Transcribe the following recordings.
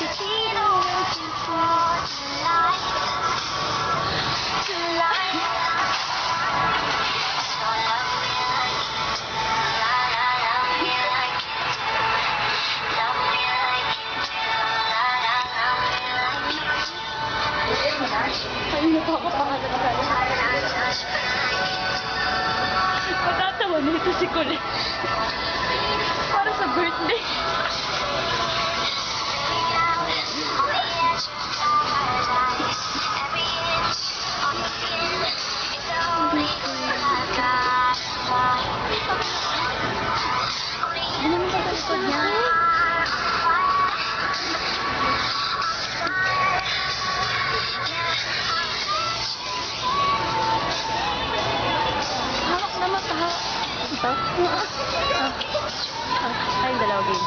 Matatawa na ito si Colette. Para sa birthday. Ano naman sa likod niya? Hawak na mata. Ito? Ay, dalawa game.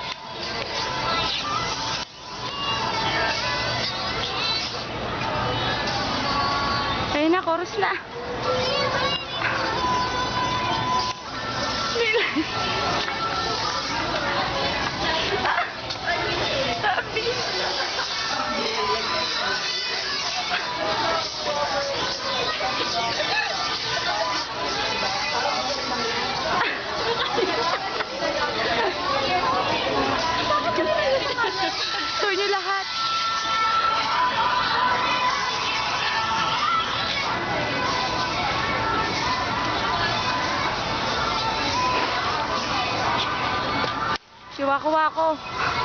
Ayun na, chorus na. Tour niyo lahat. Si Wako Wako.